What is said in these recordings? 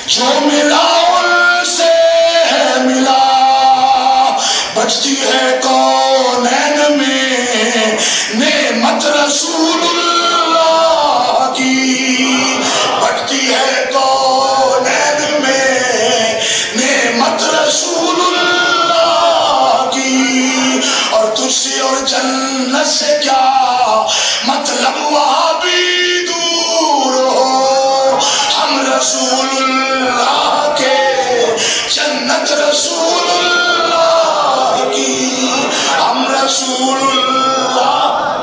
جو ملا ان سے ہے ملا، بچتی ہے کونین میں نعمت رسول اللہ کی، بچتی ہے کونین میں نعمت رسول اللہ کی، اور تجھ سے اور جنت سے کیا مطلب وہاں بھی دور ہو، ہم رسول اللہ کے جنت رسول اللہ کی، ہم رسول اللہ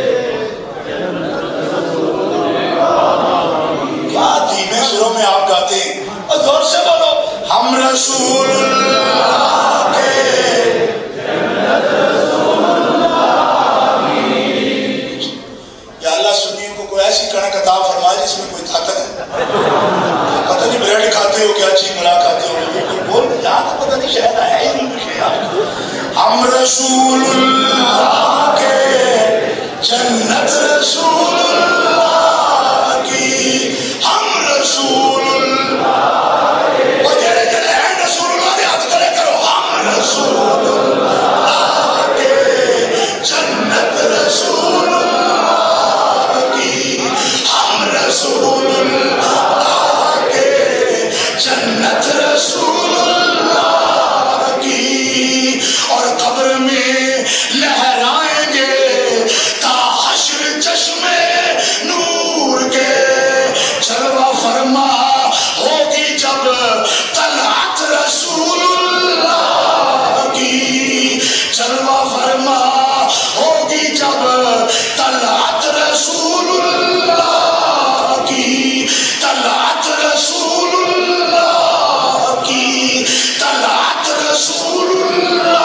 کیا دھیمے سروں میں آپ گاتے ہیں اور زور سے بولو، ہم رسول اللہ کے جنت رسول اللہ کی۔ یا اللہ سنیوں کو کوئی ایسی کڑک عطا فرمائے جس میں کوئی طاقت ہے، پتہ نہیں بریڈ کھاتے ہو کیا چیز ملا کھاتے ہو، بول یہاں تو پتہ نہیں شہد ہے ہی نہیں کچھ۔ ہم رسول اللہ کے جنت رسول اللہ کی، ہم رسول اللہ کے، وہ جڑے جڑے ہیں رسول اللہ کے ہاتھ کھڑے کرو، ہم رسول اللہ کے جنت رسول اللہ کی، ہم رسول اللہ کے جنت رسول اللہ کی، اور قبر میں لہرائیں گے تا حشر چشمے نور کے، جلوہ فرما ہوگی جب طلعت رسول اللہ کی، جلوہ فرما ہوگی جب طلعت رسول اللہ کی، طلعت رسول اللہ کی، طلعت رسول اللہ۔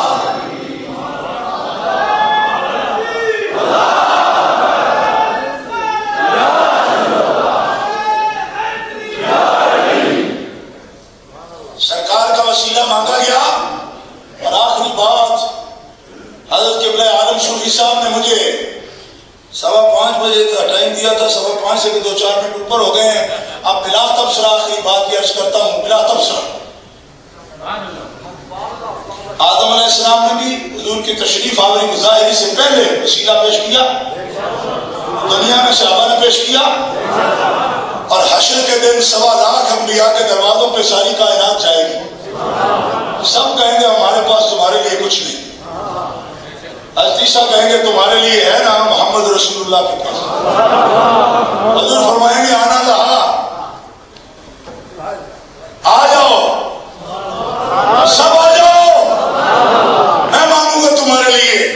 سرکار کا وسیلہ مانگا گیا، اور آخری بات حضرت قبلہ عالم صوفی صاحب نے مجھے 5:15 بجے کا ٹائم دیا تھا، 5:15 سے 2-4 منٹ اوپر ہو گئے ہیں، اب بلا تبصرہ آخری بات کی عرض کرتا ہوں، بلا تبصرہ۔ آدم علیہ السلام نے بھی حضور کی تشریف آوری مظاہری سے پہلے وسیلہ پیش کیا، دنیا میں صحابہ نے پیش کیا، اور حشر کے دن 1.25 لاکھ انبیاء کے دروازوں پہ ساری کائنات جائے گی، سب کہیں گے ہمارے پاس تمہارے لیے کچھ نہیں، حضرت عیسیٰ کہیں گے تمہارے لیے ہے نا محمد رسول اللہ کے پاس، حضور فرمائیں گے آنا لہا، آ جاؤ سب آ جاؤ، میں مانگوں گا تمہارے لیے،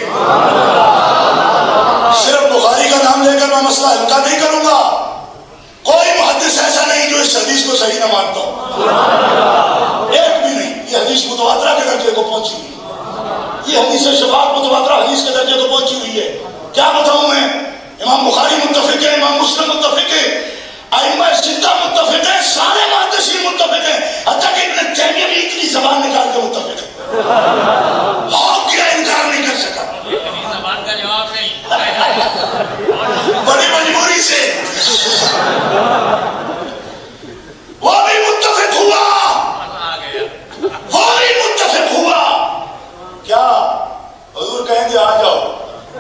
صرف بخاری کا نام لے کر میں مسئلہ ہلکا نہیں کروں گا، کوئی محدث ایسا نہیں جو اس حدیث کو صحیح نہ مانتا ہوں، ایک بھی نہیں، یہ حدیث متواترہ کے درجے کو پہنچی ہوئی ہے، یہ حدیث شفاعت متواترہ حدیث کے درجے کو پہنچی ہوئی ہے، کیا بتاؤں میں، امام بخاری متفق ہے، امام مسلم متفق ہے، ائمہ ستہ متفق ہیں، سارے محدثین متفق ہیں، حتیٰ کہ ابن تیمیہ بھی اتنی زبان نکال کے متفق ہے، ہاں کیا انکار نہیں کر سکا، زبان کا جواب نہیں، بڑی مجبوری سے وہ بھی متفق ہوا، وہ بھی متفق ہوا، کیا حضور کہیں گے آ جاؤ،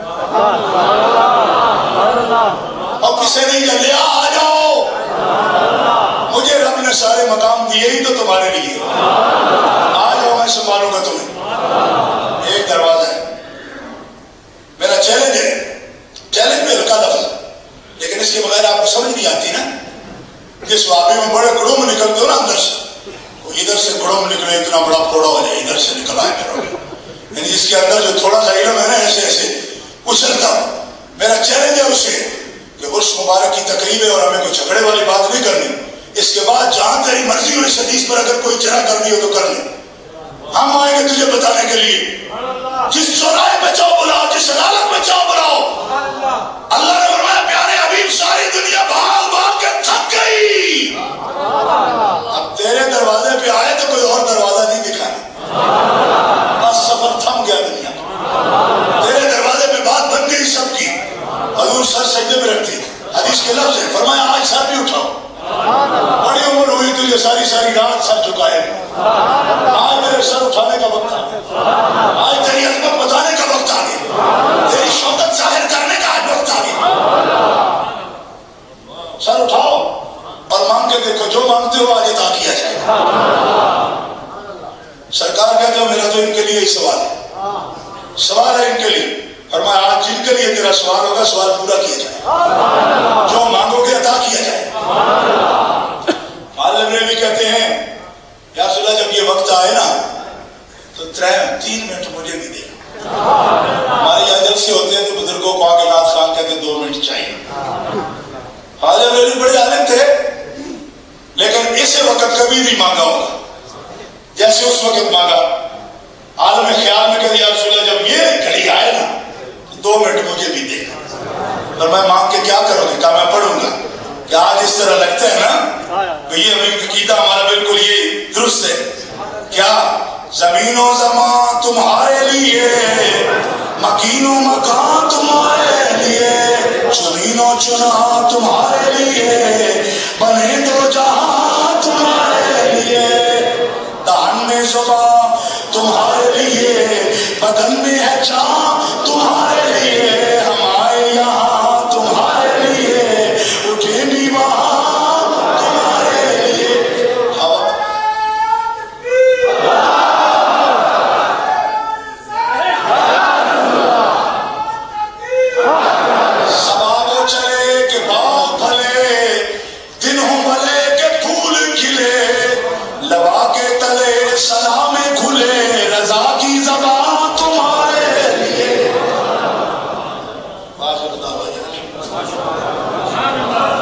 اور کسے نہیں کہہ لیا آ جاؤ، مجھے رب نے سارے مقام دیے ہی تو تمہارے لیے، آ جاؤ میں سنبھالوں گا تمہیں، ایک دروازہ ہے، میرا چیلنج ہے، چیلنج میں ہلکا لفظ ہے، لیکن اس کے بغیر آپ کو سمجھ نہیں آتی نا، جس واقعے میں بڑے گڑوں میں نکلتے ہو نا اندر سے، ادھر سے گڑوں میں نکلے اتنا بڑا پھوڑا ہو جائے، ادھر سے نکل آئے پھر یعنی جس کے اندر جو تھوڑا سا علم ہے نا ایسے ایسے اچھلتا ہوں، میرا چیلنج ہے اسے کہ عرس مبارک کی تقریب ہے اور ہمیں کوئی جھگڑے والی بات نہیں کرنی، اس کے بعد جہاں تیری مرضی ہو اس حدیث پر اگر کوئی چرا کرنی ہو تو کر لیں، ہم آئیں گے تجھے بتانے کے لیے، جس چوراہے پہ چاہو بلاؤ، جس عدالت پہ چاہو بلاؤ، اللہ نے فرمایا پیارے حبیب ساری دنیا بھاگ بھاگ کے تھک گئی، اب تیرے دروازے پہ آئے تو کوئی اور دروازہ نہیں دکھانا، بس سفر تھم گیا دنیا، تیرے دروازے پہ بات بن گئی سب کی، حضور سر سجدے میں رکھتی، حدیث کے لفظ ہے، فرمایا آج سر بھی اٹھاؤ، بڑی عمر ہوئی تجھے ساری ساری رات سر جھکائے آج میرے سر اٹھانے کا وقت آ گیا آج تیری عظمت بتانے کا وقت آ گیا تیری شوکت ظاہر کرنے کا آج وقت آ گیا سر اٹھاؤ اور مانگ کے دیکھو جو مانگتے ہو آج عطا کیا جائے سرکار کہتے ہو میرا تو ان کے لیے ہی سوال ہے سوال ہے ان کے لیے فرمایا آج جن کے لیے تیرا سوال ہوگا سوال پورا کیا جائے جو مانگو گے عطا کیا جائے عالم نے بھی کہتے ہیں یا رسول اللہ جب یہ وقت آئے نا تو 3 منٹ مجھے بھی دے ہمارے یہاں جب سے ہوتے ہیں تو بزرگوں کو آگے نات خان کہتے ہیں 2 منٹ چاہیے عالم نے بھی بڑے عالم تھے لیکن اسے وقت کبھی نہیں مانگا ہوگا جیسے اس وقت مانگا عالم خیال میں کہتے یا رسول اللہ جب یہ گھڑی آئے نا تو 2 منٹ مجھے بھی دے اور میں مانگ کے کیا کروں گی کہا میں پڑھوں گا کہ آج اس طرح لگتا ہے نا یہ عقیدہ ہمارا بالکل یہ درست ہے کیا زمین و زمان تمہارے لیے مکین و مکان تمہارے لیے چنین و چنا تمہارے لیے بنے 2 جہاں تمہارے لیے دہن میں زبان تمہارے لیے بدن میں ہے جان تمہارے لیے ہم آئے یہاں تمہارے لیے اٹھے بھی وہاں تمہارے لیے سبابوں چلے کہ باغ پھلے دن ہوں بھلے کہ پھول کھلے لوا کے تلے سلام کھلے رضا کی زبان تمہارے لیے